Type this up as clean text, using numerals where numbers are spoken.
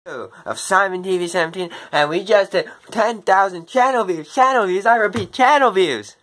of Simon TV 17, and we just did 10,000 channel views, I repeat, channel views.